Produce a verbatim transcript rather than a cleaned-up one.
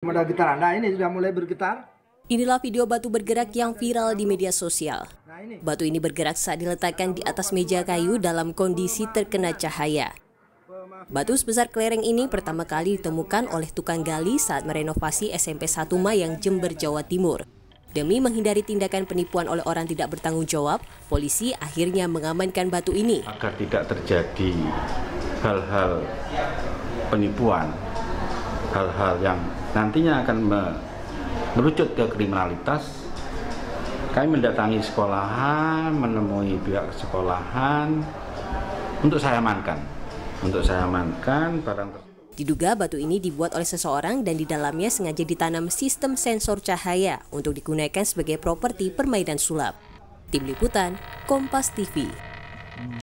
Modal getaran, nah ini sudah mulai bergetar. Inilah video batu bergerak yang viral di media sosial. Batu ini bergerak saat diletakkan di atas meja kayu dalam kondisi terkena cahaya. Batu sebesar kelereng ini pertama kali ditemukan oleh tukang gali saat merenovasi S M P satu Mayang, Jember, Jawa Timur. Demi menghindari tindakan penipuan oleh orang tidak bertanggung jawab, polisi akhirnya mengamankan batu ini. Agar tidak terjadi hal-hal penipuan, hal-hal yang nantinya akan merucut ke kriminalitas, kami mendatangi sekolahan, menemui pihak sekolahan untuk saya amankan. Untuk saya amankan barang tersebut. Diduga batu ini dibuat oleh seseorang dan di dalamnya sengaja ditanam sistem sensor cahaya untuk digunakan sebagai properti permainan sulap. Tim Liputan, Kompas T V.